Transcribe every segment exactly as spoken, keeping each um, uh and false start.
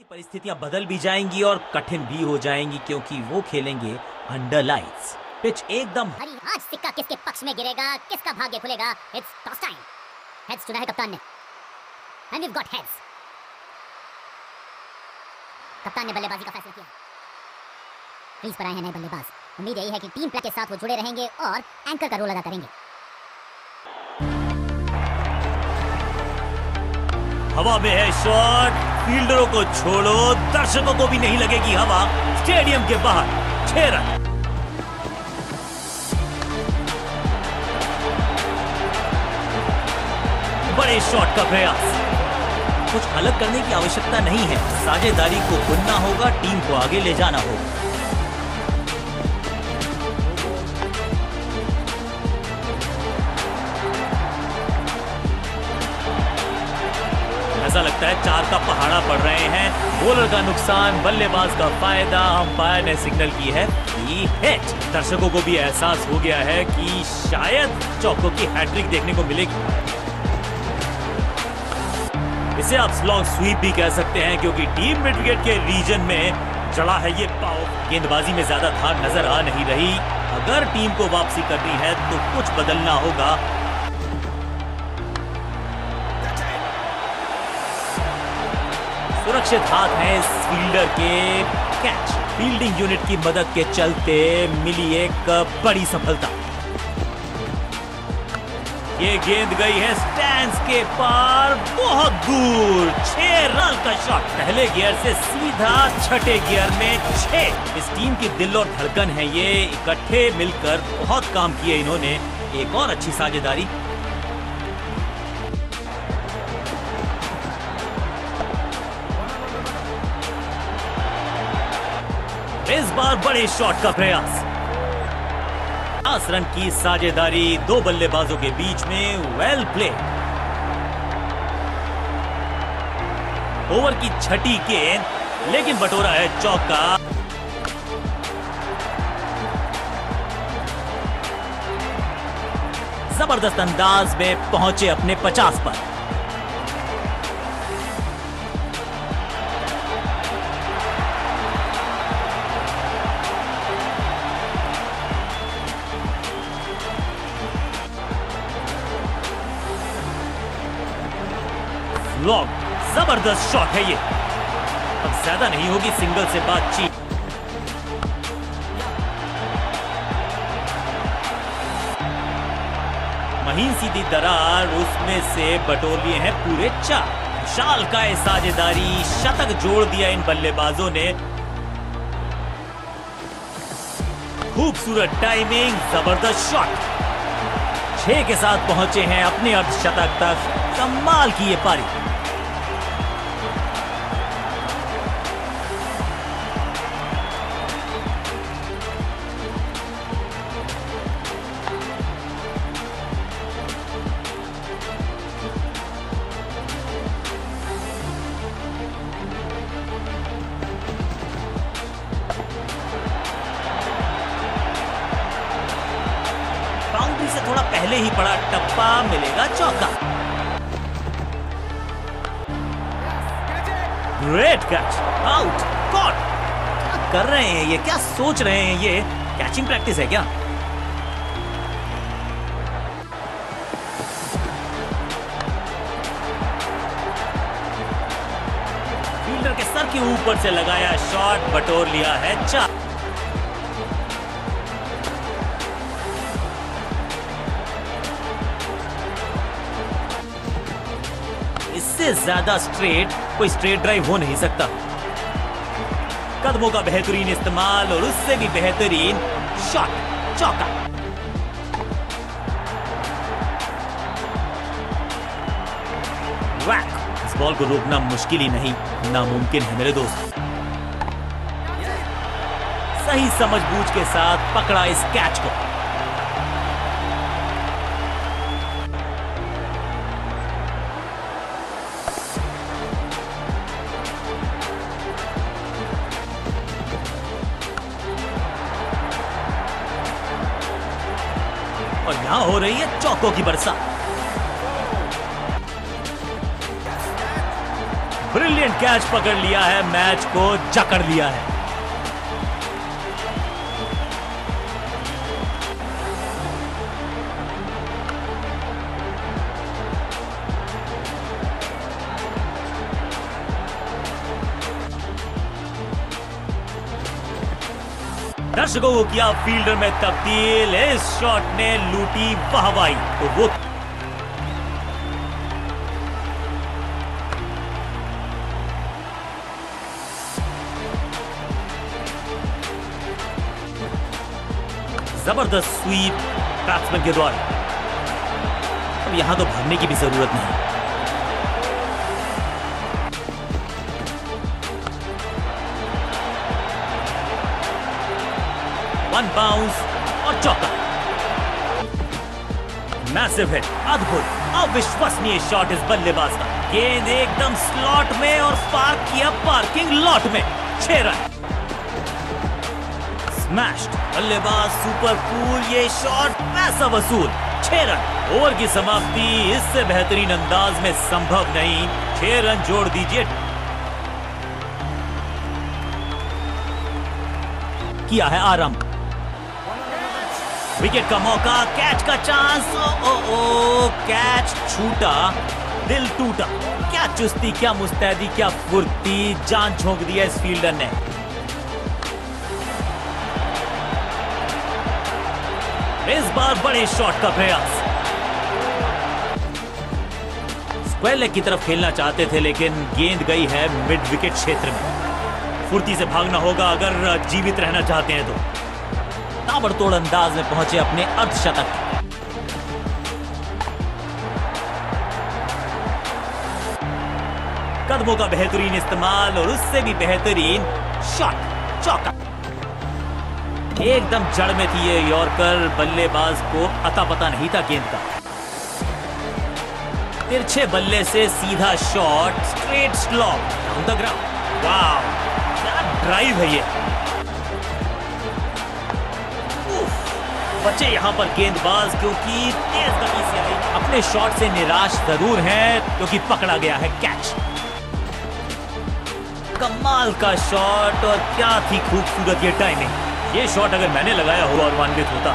परिस्थितियां बदल भी जाएंगी और कठिन भी हो जाएंगी क्योंकि वो खेलेंगे अंडर लाइट्स। पिच एकदम हरी, आज सिक्का किसके पक्ष में गिरेगा, किसका भाग्य खुलेगा। It's toss time. हेड्स चुना है कप्तान ने, एंड वी गॉट हेड्स। कप्तान ने बल्लेबाजी का फैसला किया। क्रीज पर आए हैं नए बल्लेबाज। उम्मीद यही है कि टीम प्ले के साथ वो जुड़े रहेंगे और एंकर का रोल अदा करेंगे। हवा में है शॉट, फील्डरों को छोड़ो, दर्शकों को भी नहीं लगेगी हवा। स्टेडियम के बाहर छह रन। बड़े शॉट का प्रयास। कुछ अलग करने की आवश्यकता नहीं है, साझेदारी को बुनना होगा, टीम को आगे ले जाना होगा। ऐसा लगता है चार का पहाड़ा पड़ रहे हैं। बॉलर का नुकसान, बल्लेबाज का फायदा। अंपायर ने सिग्नल की है कि हिट। दर्शकों को भी एहसास हो गया है कि शायद चौकों की हैट्रिक देखने को मिलेगी। इसे आप स्लॉग स्वीप भी कह सकते हैं क्योंकि टीम मिड विकेट के रीजन में चढ़ा है ये पाव। गेंदबाजी में ज्यादा धार नजर आ नहीं रही। अगर टीम को वापसी करनी है तो कुछ बदलना होगा। सुरक्षित हाथ है इस फील्डर के। कैच फील्डिंग यूनिट की मदद के चलते मिली एक बड़ी सफलता। ये गेंद गई है स्टैंड्स के पार, बहुत दूर। छह रन का शॉट पहले गियर से सीधा छठे गियर में छह। इस टीम की दिल और धड़कन है ये। इकट्ठे मिलकर बहुत काम किए इन्होंने। एक और अच्छी साझेदारी। इस बार बड़े शॉट का प्रयास। दस रन की साझेदारी दो बल्लेबाजों के बीच में। Well play. ओवर की छठी गेंद, लेकिन बटोरा है चौका। जबरदस्त अंदाज में पहुंचे अपने पचास पर। लॉन्ग, जबरदस्त शॉट है ये। अब ज्यादा नहीं होगी सिंगल से बातचीत। महीन सीधी दरार, उसमें से बटोर लिए हैं पूरे चार। विशाल का साझेदारी, शतक जोड़ दिया इन बल्लेबाजों ने। खूबसूरत टाइमिंग, जबरदस्त शॉट। छह के साथ पहुंचे हैं अपने अर्धशतक तक। कमाल की ये पारी। बाउंड्री से थोड़ा पहले ही पड़ा टप्पा, मिलेगा चौका। Great catch, out, caught. क्या कर रहे हैं ये, क्या सोच रहे हैं ये? कैचिंग प्रैक्टिस है क्या? फील्डर के सर के ऊपर से लगाया शॉट, बटोर लिया है चार। इससे ज्यादा स्ट्रेट कोई स्ट्रेट ड्राइव हो नहीं सकता। कदमों का बेहतरीन इस्तेमाल और उससे भी बेहतरीन शॉट, चौका। वैक। इस बॉल को रोकना मुश्किल ही नहीं, नामुमकिन है मेरे दोस्त। सही समझबूझ के साथ पकड़ा इस कैच को। और यहां हो रही है चौकों की बरसात। ब्रिलियंट कैच पकड़ लिया है, मैच को जकड़ लिया है। दर्शकों को किया फील्डर में तब्दील, इस शॉट ने लूटी वाहवाही। तो वो जबरदस्त स्वीप बैट्समैन के द्वारा। अब यहां तो भागने की भी जरूरत नहीं। वन बाउंस और चौका। मैसिव हिट, अद्भुत अविश्वसनीय शॉट इस बल्लेबाज का। गेंद एकदम स्लॉट में और पार्क किया पार्किंग लॉट में। छह रन। स्मैश्ड, बल्लेबाज सुपर कूल, ये शॉट पैसा वसूल। छह रन। ओवर की समाप्ति इससे बेहतरीन अंदाज में संभव नहीं। छह रन जोड़ दीजिए। किया है आरंभ। विकेट का मौका, कैच का चांस। ओ ओ ओ कैच छूटा, दिल टूटा। क्या चुस्ती, क्या मुस्तैदी, क्या फुर्ती, जान झोंक दिया इस फील्डर ने। इस बार बड़े शॉट का प्रयास। स्क्वायर लेग की तरफ खेलना चाहते थे, लेकिन गेंद गई है मिड विकेट क्षेत्र में। फुर्ती से भागना होगा अगर जीवित रहना चाहते हैं तो। ताबड़तोड़ अंदाज में पहुंचे अपने अर्धशतक। कदमों का बेहतरीन इस्तेमाल और उससे भी बेहतरीन शॉट, चौका। एकदम जड़ में थी ये यॉर्कर, बल्लेबाज को अता पता नहीं था गेंद का। तिरछे बल्ले से सीधा shot, straight slop down the ground. वाह, क्या ड्राइव है ये। बचे यहां पर गेंदबाज, क्योंकि तेज गति से आई। अपने शॉट से निराश जरूर हैं, क्योंकि पकड़ा गया है कैच। कमाल का शॉट और क्या थी खूबसूरत ये टाइमिंग। ये शॉट अगर मैंने लगाया हुआ और वानवित होता।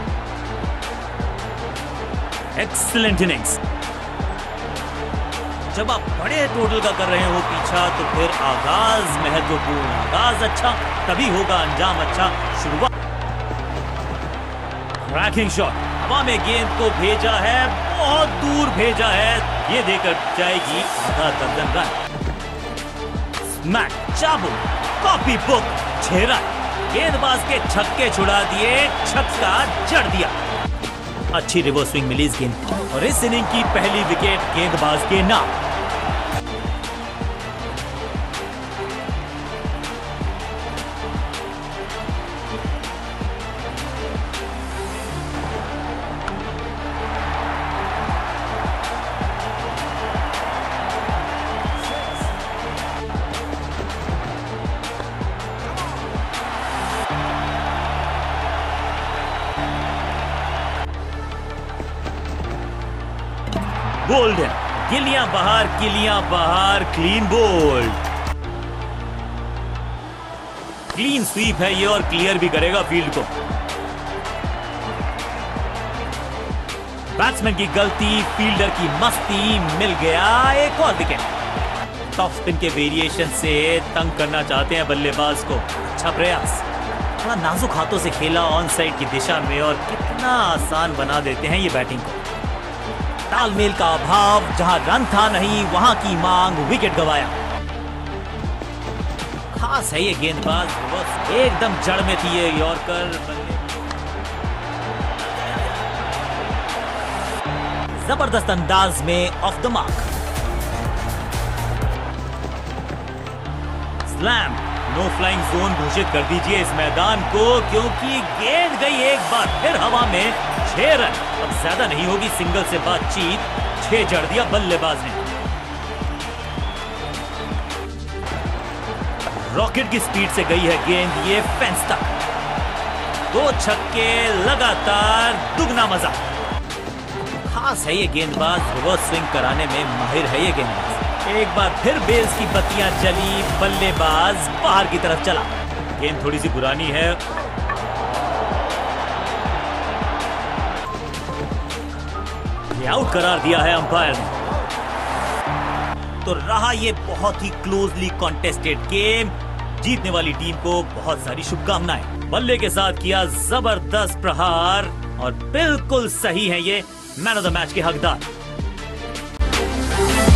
Excellent innings. जब आप बड़े टोटल का कर रहे हो पीछा, तो फिर आगाज महत्वपूर्ण। आगाज अच्छा तभी होगा अंजाम अच्छा। शुरुआत। ट्रैकिंग शॉट, हवा में गेंद को भेजा है, बहुत दूर भेजा है। ये देकर जाएगी आधा दर्जन रन। स्मैक, चाबू, कॉपी बुक, छह रन। गेंदबाज के छक्के छुड़ा दिए, छक्का जड़ दिया। अच्छी रिवर्स स्विंग मिली इस गेंद और इस इनिंग की पहली विकेट गेंदबाज के नाम। गोल्डन, गिलियां बाहर, गिलियां बाहर, क्लीन बोल्ड। क्लीन स्वीप है ये और क्लियर भी करेगा फील्ड को। बैट्समैन की गलती, फील्डर की मस्ती, मिल गया एक और विकेट। टॉप स्पिन के वेरिएशन से तंग करना चाहते हैं बल्लेबाज को। अच्छा प्रयास। थोड़ा नाजुक हाथों से खेला ऑन साइड की दिशा में और कितना आसान बना देते हैं ये बैटिंग को। तालमेल का अभाव, जहां रन था नहीं वहां की मांग, विकेट गवाया। खास है ये गेंदबाज, बस एकदम जड़ में थी ये यॉर्कर। जबरदस्त अंदाज में off the mark. Slam, no flying zone घोषित कर दीजिए इस मैदान को, क्योंकि गेंद गई एक बार फिर हवा में। छह रन। अब ज्यादा नहीं होगी सिंगल से बातचीत। छह जड़ दिया बल्लेबाज ने। रॉकेट की स्पीड से गई है गेंद ये फेंस तक। दो छक्के लगातार, दुगना मजा। खास है ये गेंदबाज, रिवर्स स्विंग कराने में माहिर है ये गेंदबाज। एक बार फिर बेल्स की बत्तियां जली, बल्लेबाज बाहर की तरफ चला। गेंद थोड़ी सी पुरानी है। ये आउट करार दिया है अंपायर ने। तो रहा ये बहुत ही क्लोजली कॉन्टेस्टेड गेम। जीतने वाली टीम को बहुत सारी शुभकामनाएं। बल्ले के साथ किया जबरदस्त प्रहार और बिल्कुल सही है ये मैन ऑफ द मैच के हकदार।